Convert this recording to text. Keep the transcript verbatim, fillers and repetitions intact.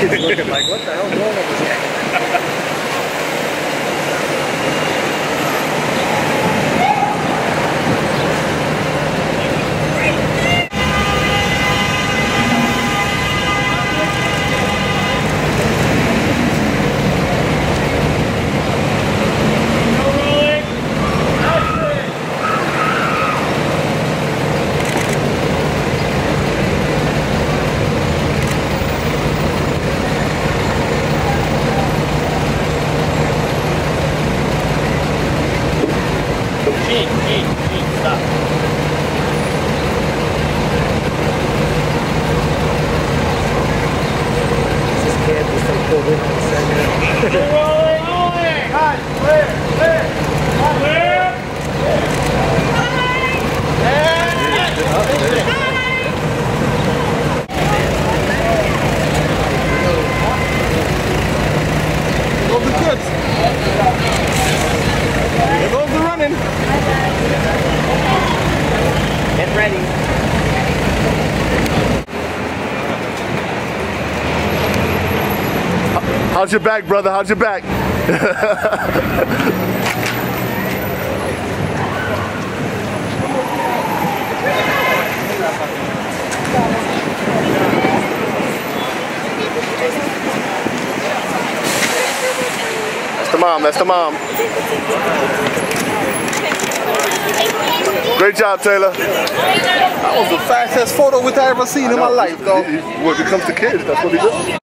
He's looking like, what the hell is wrong with this guy? How's your back, brother? How's your back? That's the mom, that's the mom. Great job, Taylor. That was the fastest photo which I ever seen in my life, though. When it comes to kids, that's what he does.